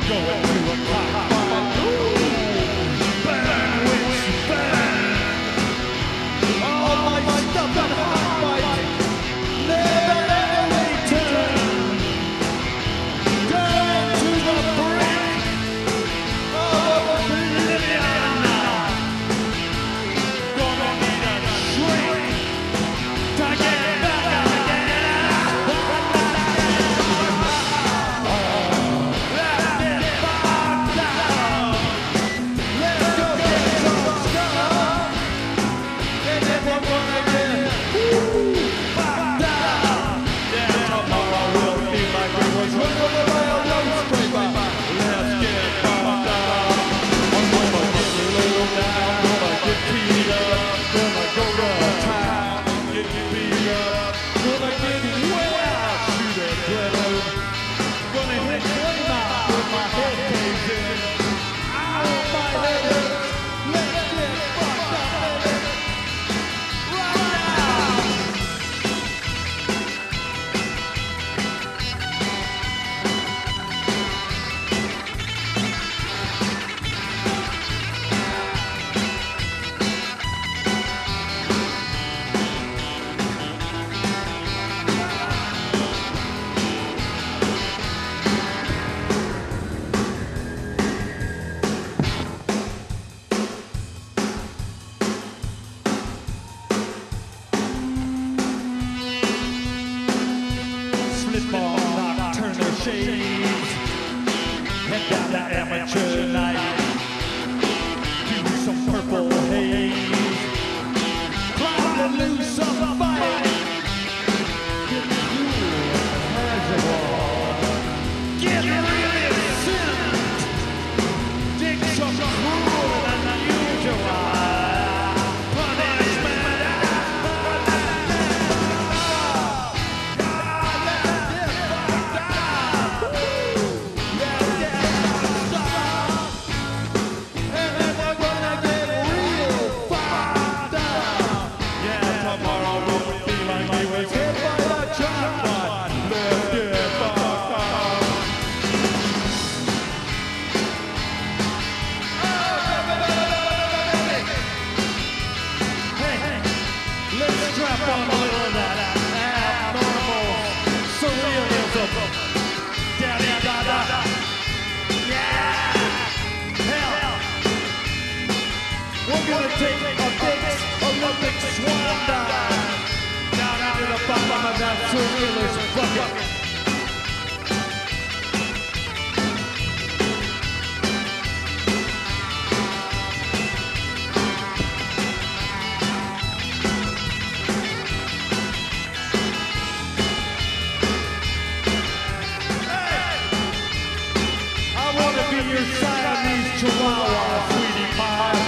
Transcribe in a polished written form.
Going to a cockfight. Burn, witch, burn. All my stuff and hot fight. Never ever return. Down to the brink of oblivion. Gonna need a shrink to get back again. Let's get bogged down. Let's go get some stuff. And then we're gonna get bogged down. Yeah, tomorrow will feel like it was running around no scraper. Let's get bogged down. I'm gonna get low down, gonna get beat up, gonna go to town and get beat up, gonna get way out to the club, gonna hit flame out with my head caved in. Ow, my head, let's get fucked up, baby, right now. Slip on nocturnal shades, head down to amateur night, do some purple haze, climb and lose some fight, get cool and casual, get really sinned, dig some cruel and unusual punishment. Strap on a little of that abnormal surrealism. Da-da-da-da. Yeah! Hell! We're gonna take a big Olympic swan dive down into the bottom of that surrealist bucket. Your Siamese chihuahua, sweetie pie.